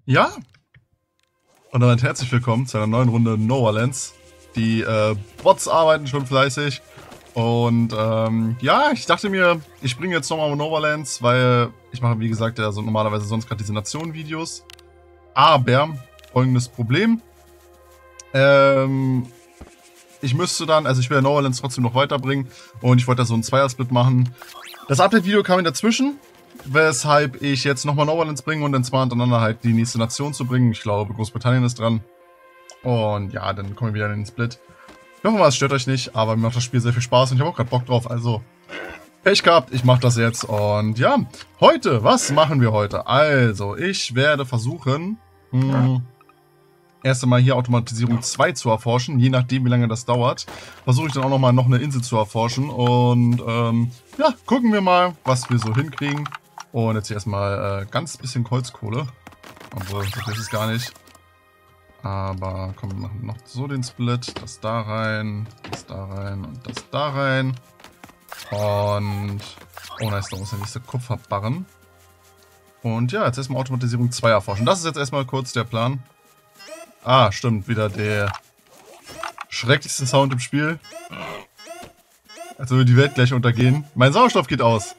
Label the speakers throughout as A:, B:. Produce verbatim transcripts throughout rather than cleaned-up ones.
A: Ja, und damit herzlich willkommen zu einer neuen Runde Novalands. Die äh, Bots arbeiten schon fleißig. Und ähm, ja, ich dachte mir, ich bringe jetzt nochmal Novalands, weil ich mache, wie gesagt, ja so normalerweise sonst gerade diese Nationen-Videos. Aber folgendes Problem. Ähm, ich müsste dann, also ich will ja Novalands trotzdem noch weiterbringen und ich wollte da so ein Zweier-Split machen. Das Update-Video kam in dazwischen, weshalb ich jetzt nochmal Novalands bringe und dann zwar hintereinander halt die nächste Nation zu bringen. Ich glaube, Großbritannien ist dran. Und ja, dann kommen wir wieder in den Split. Ich hoffe mal, es stört euch nicht, aber mir macht das Spiel sehr viel Spaß und ich habe auch gerade Bock drauf. Also, Pech gehabt, ich mache das jetzt. Und ja, heute, was machen wir heute? Also, ich werde versuchen, mh, erst einmal hier Automatisierung zwei zu erforschen. Je nachdem, wie lange das dauert, versuche ich dann auch nochmal noch eine Insel zu erforschen. Und ähm, ja, gucken wir mal, was wir so hinkriegen. Und jetzt hier erstmal äh, ganz bisschen Holzkohle. Obwohl, das ist es gar nicht. Aber komm, wir machen noch so den Split. Das da rein, das da rein und das da rein. Und... oh nice, da muss der nächste Kupferbarren. Und ja, jetzt erstmal Automatisierung zwei erforschen. Das ist jetzt erstmal kurz der Plan. Ah, stimmt, wieder der schrecklichste Sound im Spiel. Als würde die Welt gleich untergehen. Mein Sauerstoff geht aus.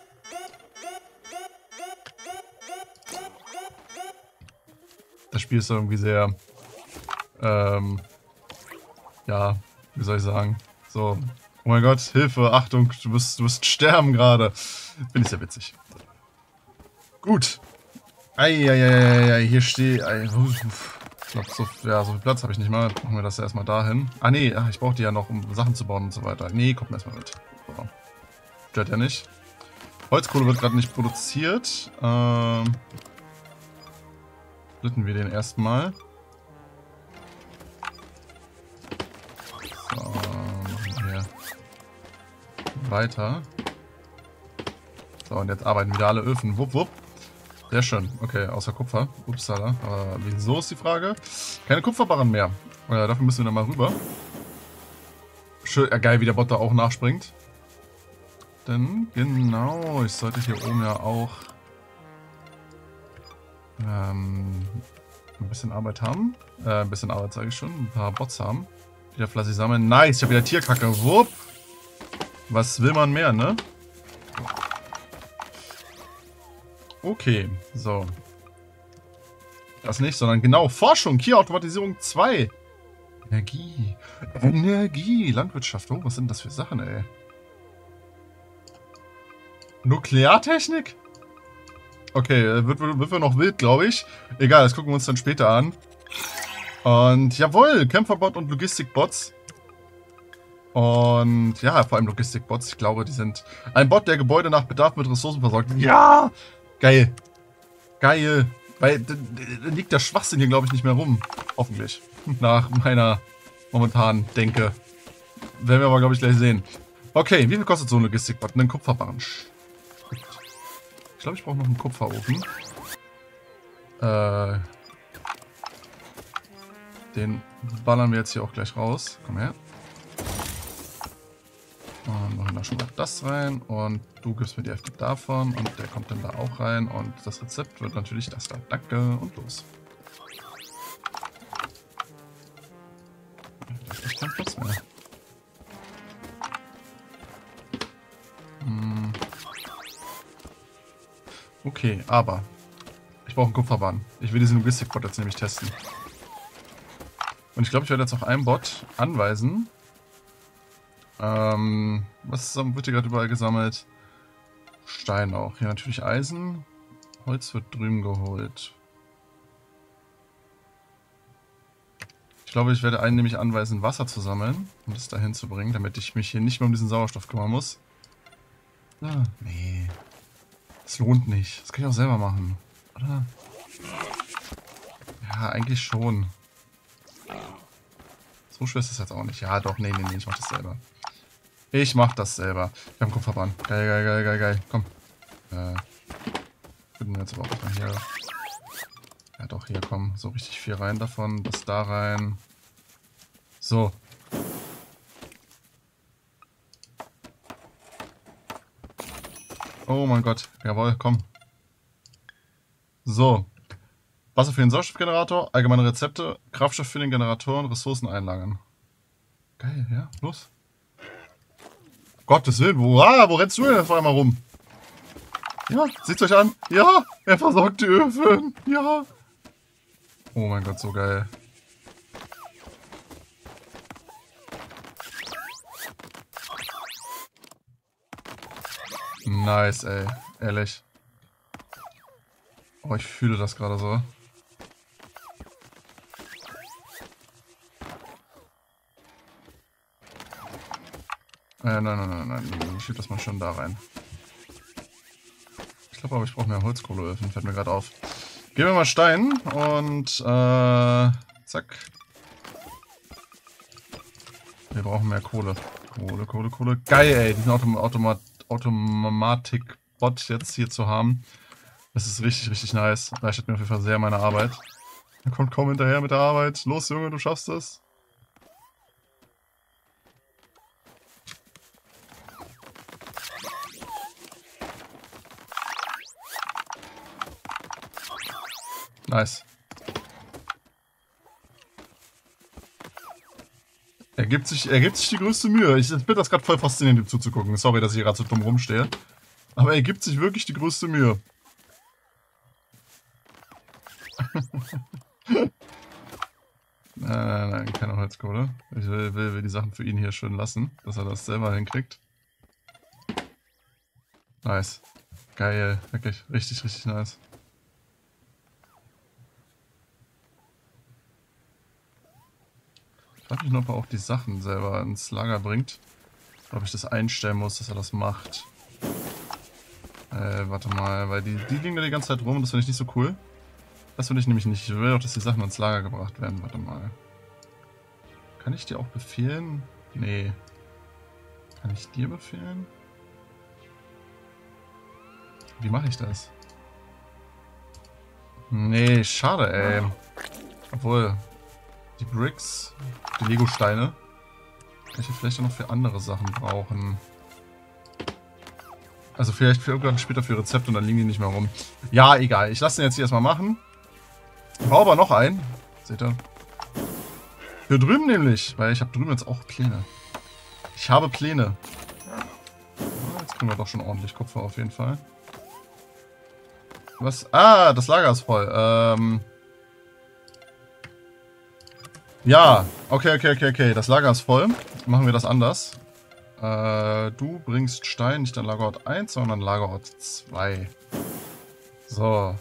A: Das Spiel ist irgendwie sehr... Ähm, ja, wie soll ich sagen? So, oh mein Gott, Hilfe, Achtung, du wirst, du wirst sterben gerade. Finde ich sehr witzig. Gut. Eieieiei, hier steht... Ich glaube, so, ja, so viel Platz habe ich nicht mal. Machen wir das ja erstmal dahin. Ah nee, ich brauche die ja noch, um Sachen zu bauen und so weiter. Nee, kommt erstmal mit. So. Stört ja nicht. Holzkohle wird gerade nicht produziert. Ähm, splitten wir den erstmal. So, machen wir hier weiter. So, und jetzt arbeiten wieder alle Öfen. Wupp, wupp. Sehr schön. Okay, außer Kupfer. Upsala. Aber wieso ist die Frage? Keine Kupferbarren mehr. Äh, dafür müssen wir dann mal rüber. Schön, äh, geil, wie der Bot da auch nachspringt. Denn, genau, ich sollte hier oben ja auch ähm, ein bisschen Arbeit haben. Äh, ein bisschen Arbeit sage ich schon. Ein paar Bots haben. Wieder fleißig sammeln. Nice, ich habe wieder Tierkacke. Wupp. Was will man mehr, ne? Okay, so. Das nicht, sondern genau, Forschung, hier Automatisierung zwei. Energie. Energie, Landwirtschaft. Oh, was sind das für Sachen, ey? Nukleartechnik? Okay, wird, wird, wird noch wild, glaube ich. Egal, das gucken wir uns dann später an. Und jawohl, Kämpferbot und Logistikbots. Und ja, vor allem Logistikbots. Ich glaube, die sind ein Bot, der Gebäude nach Bedarf mit Ressourcen versorgt. Ja! Geil. Geil. Weil da liegt der Schwachsinn hier, glaube ich, nicht mehr rum. Hoffentlich. Nach meiner momentanen Denke. Werden wir aber, glaube ich, gleich sehen. Okay, wie viel kostet so ein Logistikbot? Einen Kupferbarren. Ich glaube, ich brauche noch einen Kupferofen. Äh, den ballern wir jetzt hier auch gleich raus. Komm her. Und machen da schon mal das rein. Und du gibst mir die Hälfte davon. Und der kommt dann da auch rein. Und das Rezept wird natürlich das da. Danke. Und los. Da ist echt kein Platz mehr. Hm. Okay, aber ich brauche einen Kupferbahn. Ich will diesen Logistikbot jetzt nämlich testen. Und ich glaube, ich werde jetzt auch einen Bot anweisen. Ähm, was wird hier gerade überall gesammelt? Stein auch. Hier natürlich Eisen. Holz wird drüben geholt. Ich glaube, ich werde einen nämlich anweisen, Wasser zu sammeln, um das dahin zu bringen, damit ich mich hier nicht mehr um diesen Sauerstoff kümmern muss. Ah, nee. Das lohnt nicht. Das kann ich auch selber machen. Oder? Ja, eigentlich schon. So schwer ist das jetzt auch nicht. Ja, doch, nee, nee, nee, ich mach das selber. Ich mach das selber. Wir haben Kupferbahn. Geil, geil, geil, geil, geil. Komm. Äh. Finden wir jetzt aber auch mal hier. Ja, doch, hier, komm. So richtig viel rein davon. Das da rein. So. Oh mein Gott. Jawohl, komm. So. Wasser für den Sauerstoffgenerator, allgemeine Rezepte, Kraftstoff für den Generator und Ressourcen einlagern. Geil, ja, los. Gottes Willen, wo, ah, wo rennst du denn auf einmal rum? Ja, seht's euch an. Ja, er versorgt die Öfen. Ja. Oh mein Gott, so geil. Nice, ey. Ehrlich. Oh, ich fühle das gerade so. Äh, nein, nein, nein, nein. Ich schieb das mal schon da rein. Ich glaube aber, ich brauche mehr Holzkohleöfen. Fällt mir gerade auf. Geben wir mal Stein und äh, zack. Wir brauchen mehr Kohle. Kohle, Kohle, Kohle. Geil, ey. Diesen Autom Automat Automatik-Bot jetzt hier zu haben. Das ist richtig, richtig nice. Leichtet mir auf jeden Fall sehr meine Arbeit. Er kommt kaum hinterher mit der Arbeit. Los, Junge, du schaffst es. Nice. Er gibt sich, er gibt sich die größte Mühe. Ich finde das gerade voll faszinierend, ihm zuzugucken. Sorry, dass ich hier gerade so dumm rumstehe. Aber er gibt sich wirklich die größte Mühe. Nein, nein, nein, keine Holzkohle. Ich will, will, will die Sachen für ihn hier schön lassen, dass er das selber hinkriegt. Nice. Geil, wirklich. Richtig, richtig nice. Ich frage mich nur, ob er auch die Sachen selber ins Lager bringt. Oder ob ich das einstellen muss, dass er das macht. Äh, warte mal, weil die, die liegen da die ganze Zeit rum und das finde ich nicht so cool. Das will ich nämlich nicht. Ich will auch, dass die Sachen ins Lager gebracht werden. Warte mal. Kann ich dir auch befehlen? Nee. Kann ich dir befehlen? Wie mache ich das? Nee, schade, ey. Obwohl, die Bricks, die Lego-Steine, kann ich ja vielleicht auch noch für andere Sachen brauchen. Also vielleicht für irgendwann später für Rezepte und dann liegen die nicht mehr rum. Ja, egal. Ich lasse den jetzt hier erstmal machen. Ich brauche aber noch einen. Seht ihr? Hier drüben nämlich, weil ich habe drüben jetzt auch Pläne. Ich habe Pläne. Jetzt kriegen wir doch schon ordentlich Kupfer auf jeden Fall. Was? Ah, das Lager ist voll. Ähm... Ja, okay, okay, okay, okay. Das Lager ist voll. Machen wir das anders. Äh, du bringst Stein nicht an Lagerort eins, sondern an Lagerort zwei. So.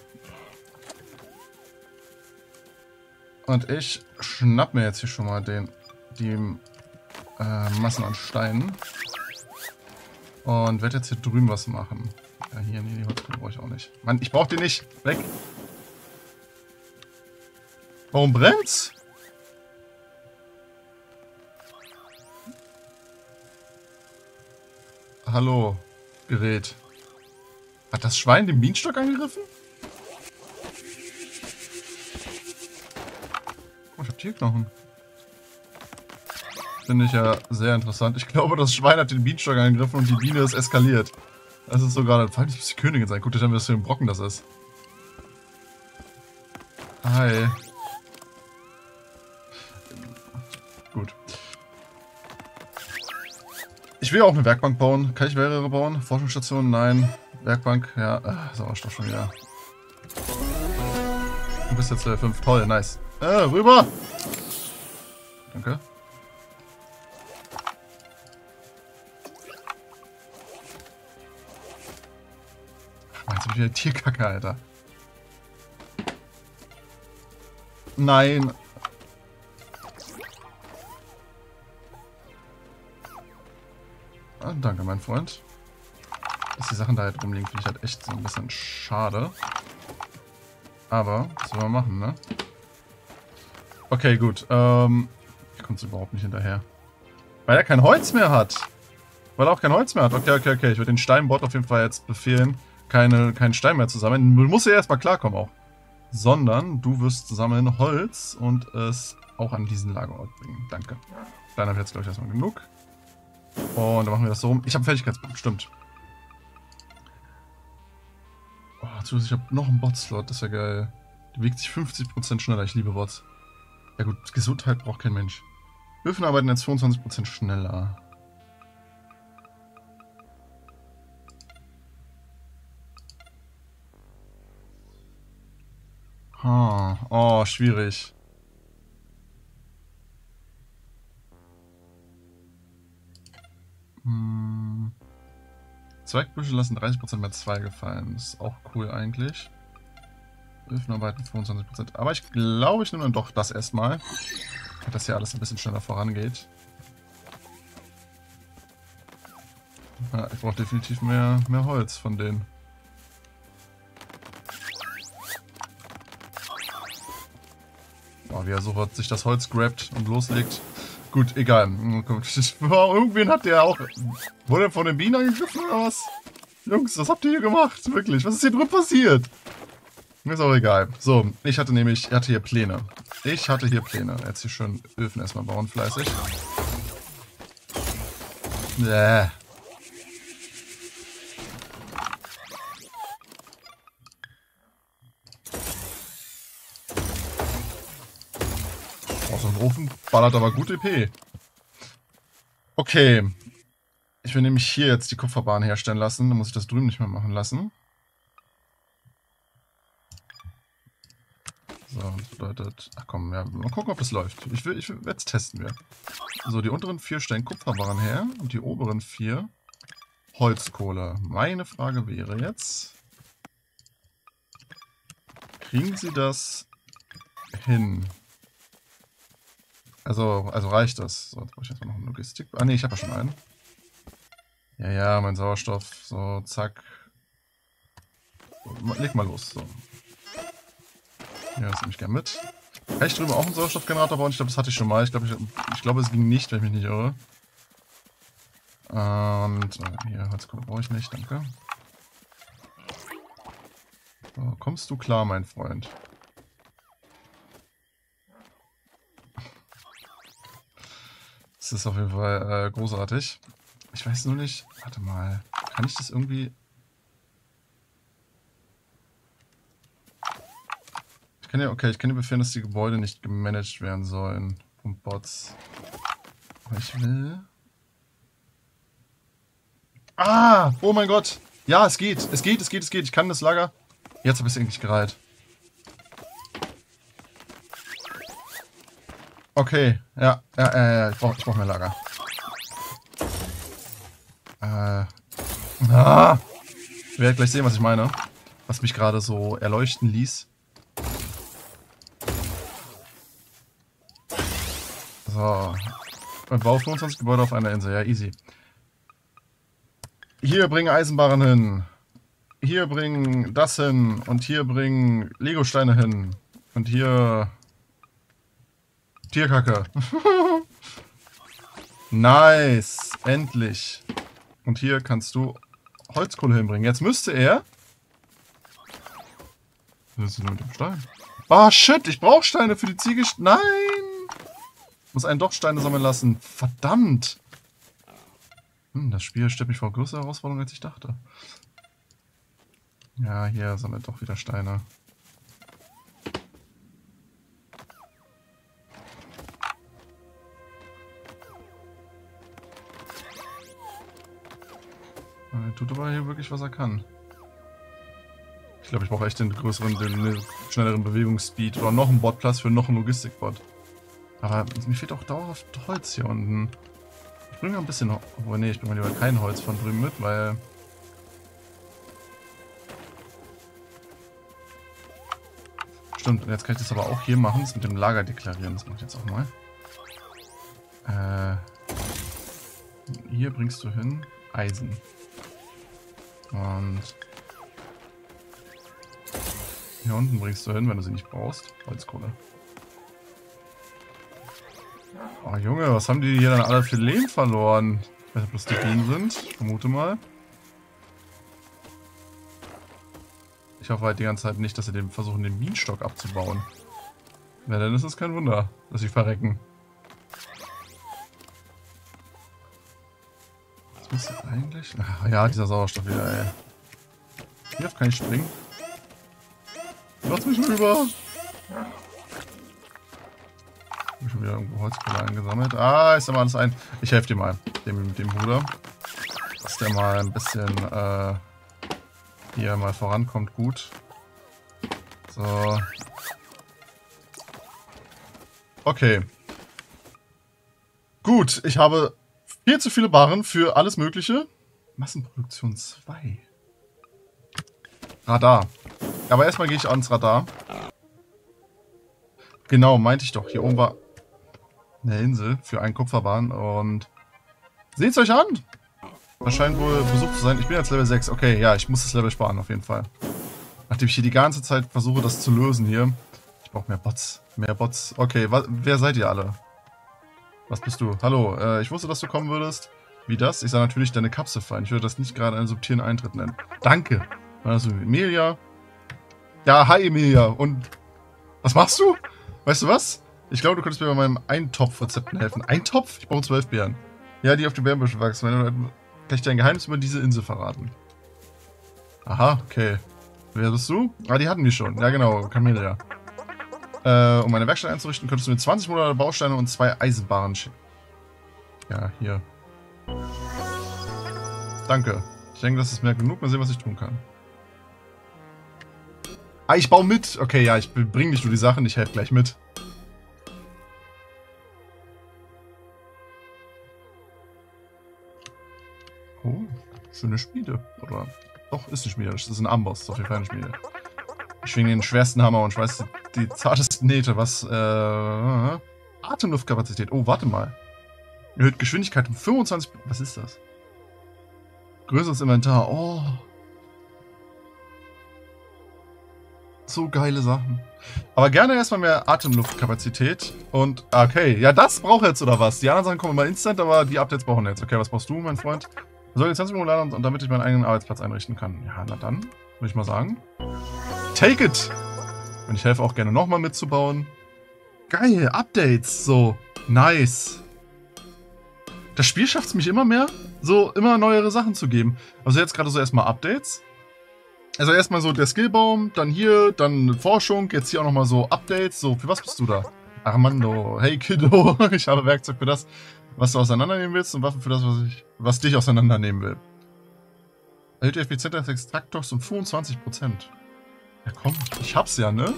A: Und ich schnapp mir jetzt hier schon mal den, die äh, Massen an Steinen. Und werde jetzt hier drüben was machen. Ja, hier, nee, die Holzkohle brauche ich auch nicht. Mann, ich brauche die nicht. Weg. Warum brennt's? Hallo, Gerät. Hat das Schwein den Bienenstock angegriffen? Oh, ich hab Tierknochen. Finde ich ja sehr interessant. Ich glaube, das Schwein hat den Bienenstock angegriffen und die Biene ist eskaliert. Das ist so gerade. Vor allem, das muss die Königin sein. Guckt euch an, was für ein Brocken das ist. Hi. Gut. Ich will auch eine Werkbank bauen. Kann ich mehrere bauen? Forschungsstation? Nein. Werkbank? Ja. Ach, Sauerstoff schon wieder. Du bist jetzt Level fünf. Toll, nice. Äh, rüber! Danke. Ach, jetzt hab ich wieder Tierkacke, Alter. Nein. Ah, danke, mein Freund. Dass die Sachen da halt rumliegen, finde ich halt echt so ein bisschen schade. Aber, was soll man machen, ne? Okay, gut. Ähm, ich komme überhaupt nicht hinterher. Weil er kein Holz mehr hat. Weil er auch kein Holz mehr hat. Okay, okay, okay. Ich würde den Steinbot auf jeden Fall jetzt befehlen, keine, keinen Stein mehr zu sammeln. Du musst ja erstmal klarkommen auch. Sondern du wirst sammeln Holz und es auch an diesen Lagerort bringen. Danke. Dann habe ich jetzt, glaube ich, erstmal genug. Und dann machen wir das so rum. Ich habe Fertigkeitspunkt, stimmt. Oh, zusätzlich, ich habe noch einen Bot-Slot, das wäre geil. Die bewegt sich fünfzig Prozent schneller. Ich liebe Bots. Ja gut, Gesundheit braucht kein Mensch. Öfen arbeiten jetzt fünfundzwanzig Prozent schneller. Ha. Oh, schwierig. Hm. Zweigbüsche lassen dreißig Prozent mehr Zweige fallen. Das ist auch cool eigentlich. Öfenarbeiten fünfundzwanzig Prozent. Aber ich glaube, ich nehme dann doch das erstmal. Dass hier alles ein bisschen schneller vorangeht. Ja, ich brauche definitiv mehr, mehr Holz von denen. Oh, wie er sofort sich das Holz grabt und loslegt. Gut, egal. Irgendwen hat der auch... Wurde er von den Bienen angegriffen oder was? Jungs, was habt ihr hier gemacht? Wirklich, was ist hier drüben passiert? Ist auch egal. So, ich hatte nämlich... Ich hatte hier Pläne. Ich hatte hier Pläne. Jetzt hier schön Öfen erstmal bauen, fleißig. Bäh. Oh, so ein Ofen ballert aber gut E P. Okay. Ich will nämlich hier jetzt die Kupferbahn herstellen lassen. Dann muss ich das drüben nicht mehr machen lassen. So, das bedeutet... Ach komm, ja, mal gucken, ob das läuft. Ich will, ich will, jetzt testen wir. So, die unteren vier stellen Kupferbahn her und die oberen vier Holzkohle. Meine Frage wäre jetzt... Kriegen sie das hin? Also, also reicht das? So, jetzt brauche ich jetzt mal noch eine Logistik... Ah ne, ich habe ja schon einen. Ja, ja, mein Sauerstoff. So, zack. So, leg mal los. So. Ja, das nehme ich gerne mit. Kann ich drüben auch einen Sauerstoffgenerator bauen? Ich glaube, das hatte ich schon mal. Ich glaube, ich, ich glaube, es ging nicht, wenn ich mich nicht irre. Und äh, hier, Holzkohle brauche ich nicht, danke. So, kommst du klar, mein Freund? Das ist auf jeden Fall äh, großartig. Ich weiß nur nicht... Warte mal. Kann ich das irgendwie... Ich kann ja... Okay, ich kann ja befehlen, dass die Gebäude nicht gemanagt werden sollen. Von Bots. Aber ich will... Ah! Oh mein Gott! Ja, es geht! Es geht, es geht, es geht! Ich kann das Lager... Jetzt habe ich es endlich gereiht. Okay. Ja, ja, ja, ja. Ich brauche ich brauch mehr Lager. Äh... Ah! Ich werde gleich sehen, was ich meine. Was mich gerade so erleuchten ließ. So. Und bau fünfundzwanzig Gebäude auf einer Insel. Ja, easy. Hier bringen Eisenbahnen hin. Hier bringen das hin. Und hier bringen Legosteine hin. Und hier... Tierkacke. Nice. Endlich. Und hier kannst du Holzkohle hinbringen. Jetzt müsste er... Was ist denn mit dem Stein? Ah, shit. Ich brauche Steine für die Ziege. Nein. Ich muss einen doch Steine sammeln lassen. Verdammt. Hm, das Spiel stellt mich vor größere Herausforderungen, als ich dachte. Ja, hier sammelt doch wieder Steine. Er tut aber hier wirklich, was er kann. Ich glaube, ich brauche echt den größeren, den schnelleren Bewegungsspeed oder noch einen Botplatz für noch einen Logistikbot. Aber mir fehlt auch dauerhaft Holz hier unten. Ich bringe ein bisschen... Obwohl, nee, ich bringe lieber kein Holz von drüben mit, weil... Stimmt, und jetzt kann ich das aber auch hier machen, das mit dem Lager deklarieren. Das mache ich jetzt auch mal. Äh... Hier bringst du hin Eisen. Und... Hier unten bringst du hin, wenn du sie nicht brauchst. Holzkohle. Oh Junge, was haben die hier dann alle für Lehm verloren? Ich weiß nicht, ob das die Bienen sind. Ich vermute mal. Ich hoffe halt die ganze Zeit nicht, dass sie den versuchen, den Bienenstock abzubauen. Na, dann ist es kein Wunder, dass sie verrecken. Was müsste eigentlich... Ach ja, dieser Sauerstoff wieder, ey. Hier kann ich springen. Lass mich rüber. Hab ich schon wieder irgendwo Holzkohle eingesammelt. Ah, ist aber alles ein. Ich helfe dir mal, dem, dem Bruder. Dass der mal ein bisschen äh, hier mal vorankommt. Gut. So. Okay. Gut, ich habe viel zu viele Barren für alles Mögliche. Massenproduktion zwei. Radar. Aber erstmal gehe ich ans Radar. Genau, meinte ich doch. Hier oben war eine Insel für einen Kupferbahn und seht's euch an! Das scheint wohl besucht zu sein. Ich bin jetzt Level sechs. Okay, ja, ich muss das Level sparen auf jeden Fall. Nachdem ich hier die ganze Zeit versuche, das zu lösen hier. Ich brauche mehr Bots. Mehr Bots. Okay, wa wer seid ihr alle? Was bist du? Hallo, äh, ich wusste, dass du kommen würdest. Wie das? Ich sah natürlich deine Kapsel fallen. Ich würde das nicht gerade einen subtilen Eintritt nennen. Danke. Also, Emilia. Ja, hi Emilia. Und was machst du? Weißt du was? Ich glaube, du könntest mir bei meinem Eintopf-Rezepten helfen. Eintopf? Ich brauche zwölf Beeren. Ja, die auf den Bärenbüschen wachsen. Wenn du, kann ich dir ein Geheimnis über diese Insel verraten? Aha, okay. Wer bist du? Ah, die hatten wir schon. Ja, genau. Camelia. Äh, um meine Werkstatt einzurichten, könntest du mir zwanzig moderne Bausteine und zwei Eisenbahnen schicken. Ja, hier. Danke. Ich denke, das ist mehr genug. Mal sehen, was ich tun kann. Ah, ich baue mit. Okay, ja, ich bringe nicht nur die Sachen. Ich helfe gleich mit. Oh, schöne Schmiede. Oder? Doch, ist eine Schmiede. Das ist ein Amboss. Das ist auf jeden Fall eine Schmiede. Ich schwinge den schwersten Hammer und schweiße die zartesten Nähte. Was, äh... Atemluftkapazität. Oh, warte mal. Erhöht Geschwindigkeit um fünfundzwanzig... Was ist das? Größeres Inventar. Oh. So geile Sachen. Aber gerne erstmal mehr Atemluftkapazität. Und, okay. Ja, das braucht jetzt, oder was? Die anderen Sachen kommen immer instant, aber die Updates brauchen jetzt. Okay, was brauchst du, mein Freund? Ich soll jetzt zwanzig Minuten laden, und damit ich meinen eigenen Arbeitsplatz einrichten kann. Ja, na dann. Würde ich mal sagen. Take it! Und ich helfe auch gerne nochmal mitzubauen. Geil, Updates. So, nice. Das Spiel schafft es mich immer mehr, so immer neuere Sachen zu geben. Also jetzt gerade so erstmal Updates. Also erstmal so der Skillbaum, dann hier, dann Forschung, jetzt hier auch nochmal so Updates. So, für was bist du da? Armando, hey Kiddo, ich habe Werkzeug für das, was du auseinandernehmen willst und Waffen für das, was ich, was dich auseinandernehmen will. Erhöht die Effizienz des Extraktors um fünfundzwanzig Prozent. Ja komm, ich hab's ja, ne?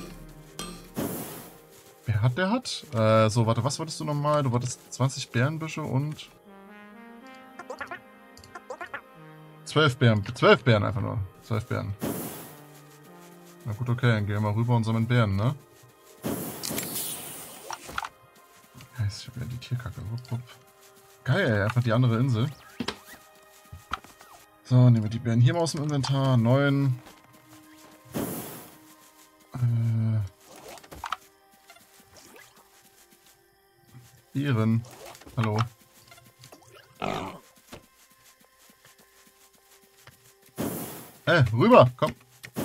A: Wer hat, der hat? Äh, so, warte, was wolltest du nochmal? Du wolltest zwanzig Bärenbüsche und... zwölf Bären, zwölf Bären einfach nur. zwölf Bären. Na gut, okay, dann gehen wir mal rüber und sammeln Bären, ne? Ich hab ja die Tierkacke. Wupp, wupp. Geil, einfach die andere Insel. So, nehmen wir die Bären hier mal aus dem Inventar. neun. Äh. Bären. Hallo. Äh, rüber, komm.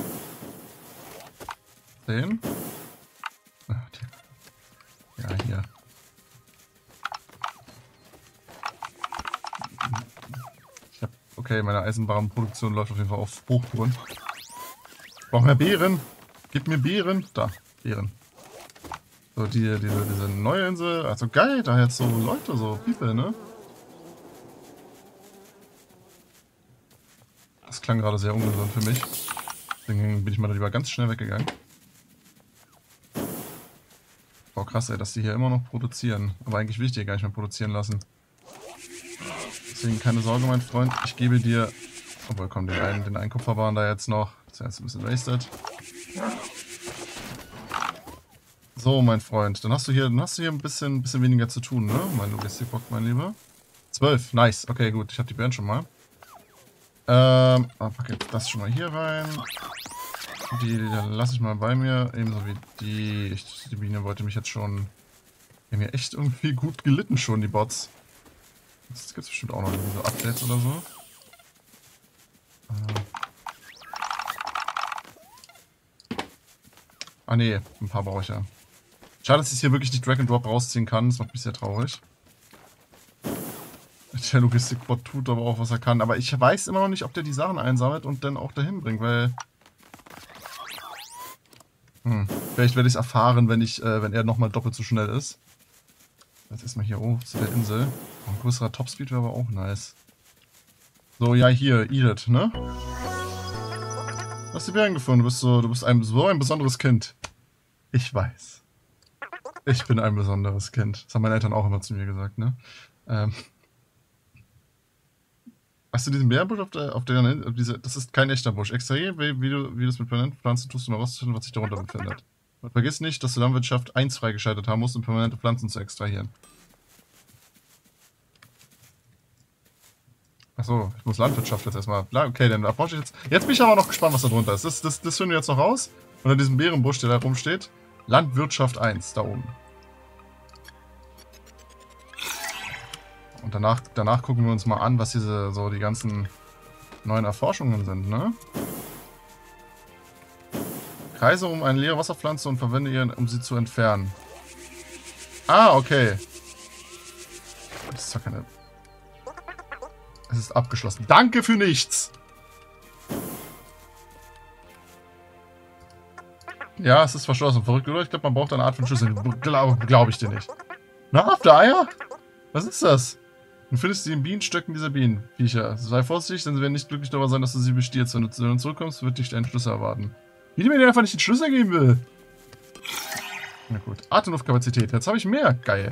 A: Den. Ja, hier. Ich hab, okay, meine Eisenbahnproduktion läuft auf jeden Fall auf Hochtouren. Ich brauche mehr Beeren. Gib mir Beeren. Da, Beeren. So, die, diese, diese neue Insel. Also geil, da jetzt so Leute, so People, ne? Das klang gerade sehr ungesund für mich. Deswegen bin ich mal lieber ganz schnell weggegangen. Boah, krass, ey, dass die hier immer noch produzieren. Aber eigentlich will ich die gar nicht mehr produzieren lassen. Deswegen keine Sorge, mein Freund. Ich gebe dir... Obwohl, komm, den einen, den einen Kupferbahn da jetzt noch. Das ist jetzt ein bisschen wasted. So, mein Freund. Dann hast du hier, dann hast du hier ein bisschen, bisschen weniger zu tun, ne? Mein Logistikbock, mein Lieber. zwölf, nice. Okay, gut. Ich habe die Bären schon mal. Ähm, oh, pack jetzt das schon mal hier rein. Die, die lasse ich mal bei mir. Ebenso wie die. Ich, die Biene wollte mich jetzt schon. Die haben ja echt irgendwie gut gelitten schon, die Bots. Das gibt es bestimmt auch noch irgendwie so Updates oder so. Äh. Ah ne, ein paar brauche ich ja. Schade, dass ich hier wirklich nicht Drag and Drop rausziehen kann. Das macht mich sehr traurig. Der Logistikbot tut aber auch, was er kann. Aber ich weiß immer noch nicht, ob der die Sachen einsammelt und dann auch dahin bringt, weil... Hm. Vielleicht werde ich es erfahren, wenn ich, äh, wenn er nochmal doppelt so schnell ist. Jetzt erstmal hier hoch zu der Insel. Oh, ein größerer Topspeed wäre aber auch nice. So, ja, hier, Edith, ne? Du hast die Bären gefunden. Du bist so, du bist ein, so ein besonderes Kind. Ich weiß. Ich bin ein besonderes Kind. Das haben meine Eltern auch immer zu mir gesagt, ne? Ähm. Hast du diesen Bärenbusch auf der, auf der, auf diese, das ist kein echter Busch. Extrahier, wie, wie du, wie du es mit permanenten Pflanzen tust, um herauszufinden, was sich darunter befindet. Und vergiss nicht, dass du Landwirtschaft eins freigeschaltet haben musst, um permanente Pflanzen zu extrahieren. Achso, ich muss Landwirtschaft jetzt erstmal. Okay, dann erforsche ich jetzt. Jetzt bin ich aber noch gespannt, was da drunter ist. Das, das, das finden wir jetzt noch raus. Unter diesem Bärenbusch, der da rumsteht. Landwirtschaft eins, da oben. Und danach, danach gucken wir uns mal an, was diese, so die ganzen neuen Erforschungen sind, ne? Kreise um eine leere Wasserpflanze und verwende ihren, um sie zu entfernen. Ah, okay. Das ist doch keine... Es ist abgeschlossen. Danke für nichts! Ja, es ist verschlossen. Verrückt, oder? Ich glaube, man braucht eine Art von Schlüssel. Glaube glaub ich dir nicht. Na, Eier? Was ist das? Du findest sie in Bienenstöcken dieser Bienenviecher. Sei vorsichtig, denn sie werden nicht glücklich darüber sein, dass du sie bestierst. Wenn du, wenn du zurückkommst, wird dich dein Schlüssel erwarten. Wie die mir den einfach nicht den Schlüssel geben will. Na gut. Atemluftkapazität. Jetzt habe ich mehr. Geil.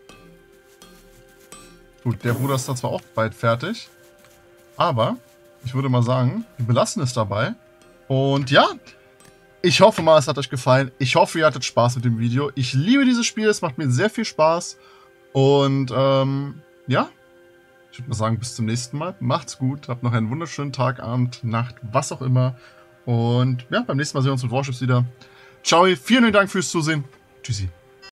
A: Gut, der Bruder ist da zwar auch bald fertig. Aber ich würde mal sagen, wir belassen es dabei. Und ja, ich hoffe mal, es hat euch gefallen. Ich hoffe, ihr hattet Spaß mit dem Video. Ich liebe dieses Spiel. Es macht mir sehr viel Spaß. Und ähm, ja, ich würde mal sagen, bis zum nächsten Mal. Macht's gut. Habt noch einen wunderschönen Tag, Abend, Nacht, was auch immer. Und ja, beim nächsten Mal sehen wir uns mit Warships wieder. Ciao, vielen Dank fürs Zusehen. Tschüssi.